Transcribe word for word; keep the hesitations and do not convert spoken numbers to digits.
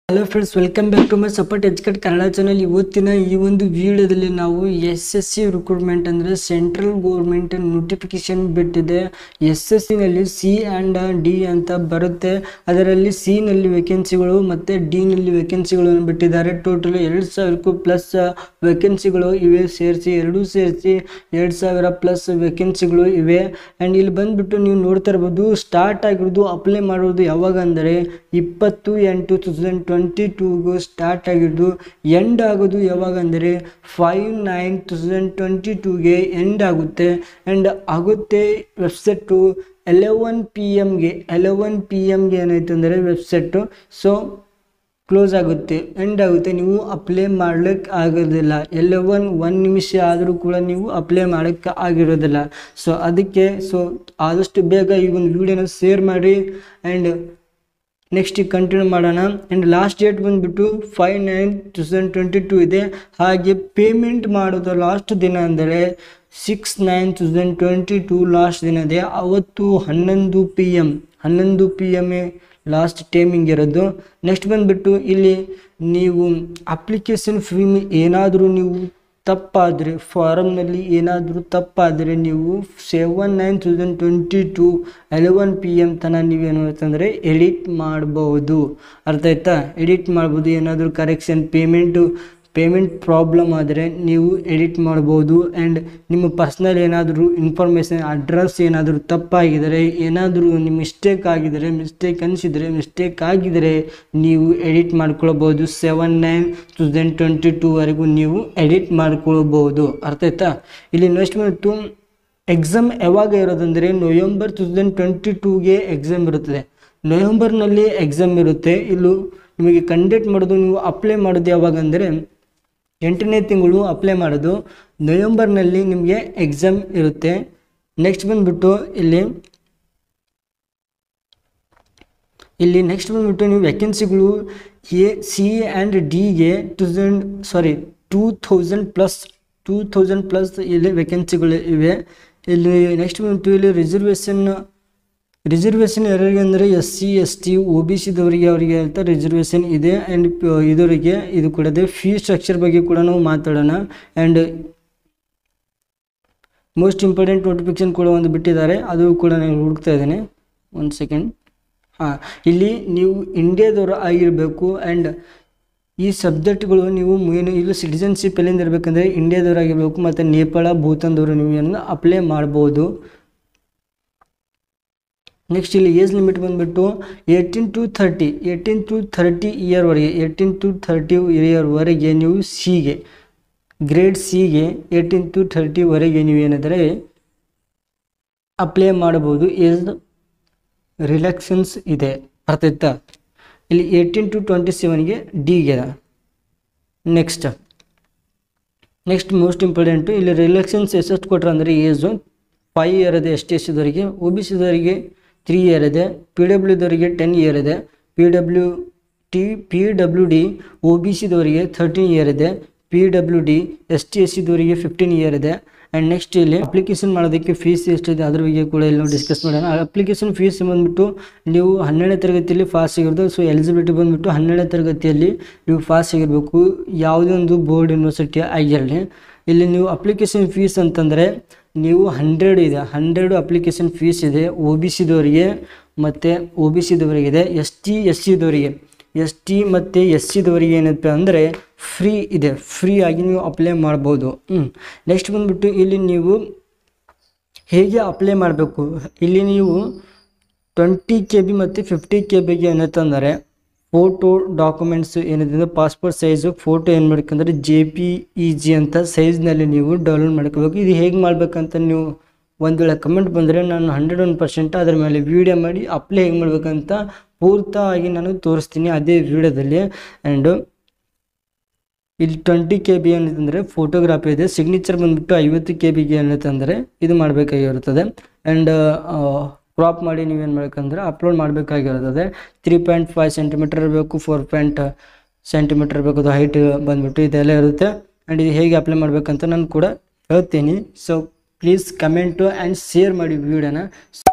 Hello friends, welcome back to my support educate Kannada channel. ಇವತ್ತಿನ ಈ ಒಂದು ವಿಡಿಯೋದಲ್ಲಿ ನಾವು ಎಸ್ ಎಸ್ ಸಿ ರಿಕ್ರೂಟ್ಮೆಂಟ್ ಅಂದರೆ ಸೆಂಟ್ರಲ್ ಗೌರ್ಮೆಂಟ್ ನೋಟಿಫಿಕೇಶನ್ ಬಿಟ್ಟಿದೆ. ಎಸ್ ಎಸ್ ಸಿನಲ್ಲಿ ಸಿ ಆ್ಯಂಡ್ ಡಿ ಅಂತ ಬರುತ್ತೆ. ಅದರಲ್ಲಿ ಸಿ ನಲ್ಲಿ ವೇಕೆನ್ಸಿಗಳು ಮತ್ತು ಡಿ ನಲ್ಲಿ ವೇಕೆನ್ಸಿಗಳನ್ನು ಬಿಟ್ಟಿದ್ದಾರೆ. ಟೋಟಲ್ ಎರಡು ಸಾವಿರಕ್ಕೂ ಪ್ಲಸ್ ವೇಕೆನ್ಸಿಗಳು ಇವೆ. ಸೇರಿಸಿ ಎರಡೂ ಸೇರಿಸಿ ಎರಡು ಸಾವಿರ ಪ್ಲಸ್ ವೇಕೆನ್ಸಿಗಳು ಇವೆ. ಆ್ಯಂಡ್ ಇಲ್ಲಿ ಬಂದುಬಿಟ್ಟು ನೀವು ನೋಡ್ತಾ ಇರ್ಬೋದು, ಸ್ಟಾರ್ಟ್ ಆಗಿರೋದು ಅಪ್ಲೈ ಮಾಡೋದು ಯಾವಾಗ ಅಂದರೆ ಇಪ್ಪತ್ತು ಎಂಟು ಟೂ ತೌಸಂಡ್ ಟ್ವೆಂಟಿ ಟೂಗೂ ಸ್ಟಾರ್ಟ್ ಆಗಿದ್ದು ಎಂಡ್ ಆಗೋದು ಯಾವಾಗ ಅಂದರೆ five nine two thousand twenty ಟೂಗೆ ಎಂಡ್ ಆಗುತ್ತೆ. ಆ್ಯಂಡ್ ಆಗುತ್ತೆ ವೆಬ್ಸೈಟು ಎಲೆವನ್ ಪಿ ಎಮ್ಗೆ ಎಲೆವನ್ ಪಿ ಎಮ್ಗೆ ಏನಾಯ್ತು ಅಂದರೆ ವೆಬ್ಸೈಟು ಸೊ ಕ್ಲೋಸ್ ಆಗುತ್ತೆ, ಎಂಡ್ ಆಗುತ್ತೆ. ನೀವು ಅಪ್ಲೈ ಮಾಡ್ಲಿಕ್ಕೆ ಆಗೋದಿಲ್ಲ. ಎಲೆವನ್ ಒಂದು ನಿಮಿಷ ಆದರೂ ಕೂಡ ನೀವು ಅಪ್ಲೈ ಮಾಡೋಕ್ಕೆ ಆಗಿರೋದಿಲ್ಲ. ಸೊ ಅದಕ್ಕೆ ಸೊ ಆದಷ್ಟು ಬೇಗ ಈ ಒಂದು ವಿಡಿಯೋನ ಶೇರ್ ಮಾಡಿ. ಆ್ಯಂಡ್ ನೆಕ್ಸ್ಟ್ ಕಂಟಿನ್ಯೂ ಮಾಡೋಣ. ಆ್ಯಂಡ್ ಲಾಸ್ಟ್ ಡೇಟ್ ಬಂದುಬಿಟ್ಟು five nine two thousand twenty two ಇದೆ. ಹಾಗೆ ಪೇಮೆಂಟ್ ಮಾಡೋದು ಲಾಸ್ಟ್ ದಿನ ಅಂದರೆ six nine two thousand twenty two last ದಿನ ಇದೆ. ಅವತ್ತು ಹನ್ನೊಂದು ಪಿ ಎಮ್ ಹನ್ನೊಂದು ಪಿ ಎಮ್ ಎ ಲಾಸ್ಟ್ ಟೈಮಿಂಗ್ ಇರೋದು. ನೆಕ್ಸ್ಟ್ ಬಂದುಬಿಟ್ಟು ಇಲ್ಲಿ ನೀವು ಅಪ್ಲಿಕೇಶನ್ ಫೀ ಏನಾದರೂ ನೀವು ತಪ್ಪಾದರೆ, ಫಾರಮ್ನಲ್ಲಿ ಏನಾದರೂ ತಪ್ಪಾದರೆ ನೀವು seven nine two thousand twenty two eleven P M ತನಕ ನೀವೇನು ಅಂತಂದರೆ ಎಡಿಟ್ ಮಾಡ್ಬೋದು. ಅರ್ಥ ಆಯ್ತಾ? ಎಡಿಟ್ ಮಾಡ್ಬೋದು. ಏನಾದರೂ ಕರೆಕ್ಷನ್ ಪೇಮೆಂಟು ಪೇಮೆಂಟ್ ಪ್ರಾಬ್ಲಮ್ ಆದರೆ ನೀವು ಎಡಿಟ್ ಮಾಡ್ಬೋದು. ಆ್ಯಂಡ್ ನಿಮ್ಮ ಪರ್ಸ್ನಲ್ ಏನಾದರೂ ಇನ್ಫಾರ್ಮೇಷನ್ ಅಡ್ರೆಸ್ ಏನಾದರೂ ತಪ್ಪಾಗಿದರೆ, ಏನಾದರೂ ನಿಮ್ಮ ಮಿಸ್ಟೇಕ್ ಆಗಿದರೆ, ಮಿಸ್ಟೇಕ್ ಅನಿಸಿದರೆ ಮಿಸ್ಟೇಕ್ ಆಗಿದರೆ ನೀವು ಎಡಿಟ್ ಮಾಡ್ಕೊಳ್ಬೋದು. Seven nine two thousand twenty ಟೂವರೆಗೂ ನೀವು ಎಡಿಟ್ ಮಾಡ್ಕೊಳ್ಬೋದು. ಅರ್ಥ ಆಯ್ತಾ? ಇಲ್ಲಿ ನೆಕ್ಸ್ಟ್ ಬಂತು ಎಕ್ಸಾಮ್ ಯಾವಾಗ ಇರೋದಂದರೆ ನವೆಂಬರ್ ಟೂ ತೌಸಂಡ್ ಟ್ವೆಂಟಿ ಟೂಗೆ ಎಕ್ಸಾಮ್ ಇರುತ್ತದೆ. ನವೆಂಬರ್ನಲ್ಲಿ ಎಕ್ಸಾಮ್ ಇರುತ್ತೆ. ಇಲ್ಲೂ ನಿಮಗೆ ಕಂಡಕ್ಟ್ ಮಾಡೋದು, ನೀವು ಅಪ್ಲೈ ಮಾಡೋದು ಯಾವಾಗ ಅಂದರೆ ಎಂಟನೇ ತಿಂಗಳು ಅಪ್ಲೈ ಮಾಡೋದು. ನವೆಂಬರ್ನಲ್ಲಿ ನಿಮಗೆ ಎಕ್ಸಾಮ್ ಇರುತ್ತೆ. ನೆಕ್ಸ್ಟ್ ಬಂದುಬಿಟ್ಟು ಇಲ್ಲಿ ಇಲ್ಲಿ ನೆಕ್ಸ್ಟ್ ಬಂದುಬಿಟ್ಟು ನೀವು ವ್ಯಾಕೆನ್ಸಿಗಳು ಎ ಸಿ ಆ್ಯಂಡ್ ಡಿಗೆ two thousand sorry two thousand plus two thousand plus ಇಲ್ಲಿ ವೇಕೆನ್ಸಿಗಳು ಇವೆ. ಇಲ್ಲಿ ನೆಕ್ಸ್ಟ್ ಬಂದುಬಿಟ್ಟು ಇಲ್ಲಿ ರಿಸರ್ವೇಷನ್ ರಿಸರ್ವೇಷನ್ ಯಾರಿಗೆ ಅಂದರೆ S C S T O B ಸಿದವರಿಗೆ ಅವರಿಗೆ ಅಂತ ರಿಸರ್ವೇಷನ್ ಇದೆ. ಆ್ಯಂಡ್ ಇದವರಿಗೆ ಇದು ಕೂಡ ಇದೆ. ಫೀ ಸ್ಟ್ರಕ್ಚರ್ ಬಗ್ಗೆ ಕೂಡ ನಾವು ಮಾತಾಡೋಣ. ಆ್ಯಂಡ್ ಮೋಸ್ಟ್ ಇಂಪಾರ್ಟೆಂಟ್ ನೋಟಿಫಿಕೇಶನ್ ಕೂಡ ಒಂದು ಬಿಟ್ಟಿದ್ದಾರೆ, ಅದು ಕೂಡ ನಾನು ಹುಡುಕ್ತಾ ಇದ್ದೇನೆ. ಒಂದು ಸೆಕೆಂಡ್. ಹಾಂ, ಇಲ್ಲಿ ನೀವು ಇಂಡಿಯಾದವರು ಆಗಿರಬೇಕು. ಆ್ಯಂಡ್ ಈ ಸಬ್ಜೆಕ್ಟ್ಗಳು ನೀವು ಏನು ಇಲ್ಲಿ ಸಿಟಿಜನ್ಶಿಪ್ ಎಲ್ಲಿಂದ ಇರಬೇಕಂದ್ರೆ ಇಂಡಿಯಾದವರಾಗಿರಬೇಕು. ಮತ್ತು ನೇಪಾಳ ಭೂತಾನ್ದವರು ನೀವು ಏನು ಅಪ್ಲೈ ಮಾಡ್ಬೋದು. ನೆಕ್ಸ್ಟ್ ಇಲ್ಲಿ ಏಜ್ ಲಿಮಿಟ್ ಬಂದುಬಿಟ್ಟು eighteen to thirty eighteen to thirty ಇಯರ್ವರೆಗೆ ಏಯ್ಟೀನ್ ಟು ಥರ್ಟಿ ಇಯರ್ವರೆಗೆ ನೀವು ಸಿಗೆ ಗ್ರೇಡ್ ಸಿಗೆ ಏಯ್ಟೀನ್ ಟು ಥರ್ಟಿವರೆಗೆ ನೀವು ಏನಾದರೆ ಅಪ್ಲೈ ಮಾಡ್ಬೋದು. ಏಜ್ ರಿಲ್ಯಾಕ್ಸನ್ಸ್ ಇದೆ. ಅರ್ಥ ಆಯ್ತಾ? ಇಲ್ಲಿ ಏಯ್ಟೀನ್ ಟು ಟ್ವೆಂಟಿ ಸೆವೆನ್ಗೆ ಡಿಗೆ. ನೆಕ್ಸ್ಟ್ ನೆಕ್ಸ್ಟ್ ಮೋಸ್ಟ್ ಇಂಪಾರ್ಟೆಂಟು ಇಲ್ಲಿ ರಿಲ್ಯಾಕ್ಸನ್ಸ್ ಎಷ್ಟೆಷ್ಟು ಕೊಟ್ಟರೆ ಅಂದರೆ ಏಜು ಫೈವ್ ಇಯರ್ ಇದೆ ಎಸ್ ಟಿ ಎಸ್ ಸಿದವರಿಗೆ. ಒ ಬಿ ಸಿದವರಿಗೆ ತ್ರೀ ಇಯರ್ ಇದೆ. ಪಿ ಡಬ್ಲ್ಯೂದವರಿಗೆ ಟೆನ್ ಇಯರ್ ಇದೆ. P W T P W D O B ಸಿದವರಿಗೆ ಥರ್ಟೀನ್ ಇಯರ್ ಇದೆ. P W D S T S ಸಿದವರಿಗೆ ಫಿಫ್ಟೀನ್ ಇಯರ್ ಇದೆ. ಆ್ಯಂಡ್ ನೆಕ್ಸ್ಟ್ ಇಲ್ಲಿ ಅಪ್ಲಿಕೇಶನ್ ಮಾಡೋದಕ್ಕೆ ಫೀಸ್ ಎಷ್ಟಿದೆ ಅದ್ರ ಬಗ್ಗೆ ಕೂಡ ಇಲ್ಲಿ ನಾವು ಡಿಸ್ಕಸ್ ಮಾಡೋಣ. ಅಪ್ಲಿಕೇಶನ್ ಫೀಸ್ ಬಂದುಬಿಟ್ಟು ನೀವು ಹನ್ನೆರಡನೇ ತರಗತಿಯಲ್ಲಿ ಪಾಸ್ ಆಗಿರೋದು. ಸೊ ಎಲಿಜಿಬಿಲಿಟಿ ಬಂದುಬಿಟ್ಟು ಹನ್ನೆರಡನೇ ತರಗತಿಯಲ್ಲಿ ನೀವು ಪಾಸ್ ಆಗಿರಬೇಕು, ಯಾವುದೇ ಒಂದು ಬೋರ್ಡ್ ಯೂನಿವರ್ಸಿಟಿ ಆಗಿರಲಿ. ಇಲ್ಲಿ ನೀವು ಅಪ್ಲಿಕೇಶನ್ ಫೀಸ್ ಅಂತಂದರೆ ನೀವು ಹಂಡ್ರೆಡ್ ಇದೆ ಹಂಡ್ರೆಡು ಅಪ್ಲಿಕೇಶನ್ ಫೀಸ್ ಇದೆ ಒ ಬಿ ಸಿದವರಿಗೆ ಮತ್ತು ಒ ಬಿ ಸಿದವರಿಗಿದೆ. ಎಸ್ ಟಿ ಎಸ್ ಸಿದವರಿಗೆ ಎಸ್ ಟಿ ಮತ್ತು ಎಸ್ ಸಿದವರಿಗೆ ಏನಪ್ಪ ಅಂದರೆ ಫ್ರೀ ಇದೆ, ಫ್ರೀ ಆಗಿ ನೀವು ಅಪ್ಲೈ ಮಾಡ್ಬೋದು. ಹ್ಞೂ ನೆಕ್ಸ್ಟ್ ಬಂದುಬಿಟ್ಟು ಇಲ್ಲಿ ನೀವು ಹೇಗೆ ಅಪ್ಲೈ ಮಾಡಬೇಕು, ಇಲ್ಲಿ ನೀವು ಟ್ವೆಂಟಿ ಕೆ ಬಿ ಮತ್ತು ಫಿಫ್ಟಿ ಕೆ ಬಿಗೆ ಏನಂತಂದರೆ ಫೋಟೋ ಡಾಕ್ಯುಮೆಂಟ್ಸ್ ಏನಿದೆ ಅಂದರೆ ಪಾಸ್ಪೋರ್ಟ್ ಸೈಜು ಫೋಟೋ ಏನು ಮಾಡ್ಬೇಕಂದ್ರೆ ಜೆ ಪಿ ಇ ಜಿ ಅಂತ ಸೈಜ್ನಲ್ಲಿ ನೀವು ಡೌನ್ಲೋಡ್ ಮಾಡ್ಕೋಬೇಕು. ಇದು ಹೇಗೆ ಮಾಡಬೇಕಂತ ನೀವು ಒಂದು ವೇಳೆ ಕಮೆಂಟ್ ಬಂದರೆ ನಾನು ಹಂಡ್ರೆಡ್ ಒನ್ ಪರ್ಸೆಂಟ್ ಅದರ ಮೇಲೆ ವೀಡಿಯೋ ಮಾಡಿ ಅಪ್ಲೈ ಹೇಗೆ ಮಾಡಬೇಕಂತ ಪೂರ್ತಿಯಾಗಿ ನಾನು ತೋರಿಸ್ತೀನಿ ಅದೇ ವಿಡಿಯೋದಲ್ಲಿ. ಆ್ಯಂಡು ಇಲ್ಲಿ ಟ್ವೆಂಟಿ ಕೆ ಬಿ ಏನಂತಂದರೆ ಫೋಟೋಗ್ರಾಫಿ ಇದೆ. ಸಿಗ್ನೇಚರ್ ಬಂದುಬಿಟ್ಟು ಐವತ್ತು ಕೆ ಬಿಗೆ ಏನಂತಂದರೆ ಇದು ಮಾಡಬೇಕಾಗಿರುತ್ತದೆ. ಆ್ಯಂಡ್ ಕ್ರಾಪ್ ಮಾಡಿ ನೀವೇನು ಮಾಡಬೇಕಂದ್ರೆ ಅಪ್ಲೋಡ್ ಮಾಡಬೇಕಾಗಿರ್ತದೆ. ತ್ರೀ ಪಾಯಿಂಟ್ ಫೈವ್ ಸೆಂಟಿಮೀಟರ್ ಇರಬೇಕು, ಫೋರ್ ಪಾಯಿಂಟ್ ಸೆಂಟಿಮೀಟರ್ ಇರಬೇಕು, ಅದು ಹೈಟ್ ಬಂದುಬಿಟ್ಟು ಇದೆಲ್ಲ ಇರುತ್ತೆ. ಆ್ಯಂಡ್ ಇದು ಹೇಗೆ ಅಪ್ಲೈ ಮಾಡಬೇಕಂತ ನಾನು ಕೂಡ ಹೇಳ್ತೀನಿ. So please comment and share ಮಾಡಿ ವಿಡಿಯೋನ.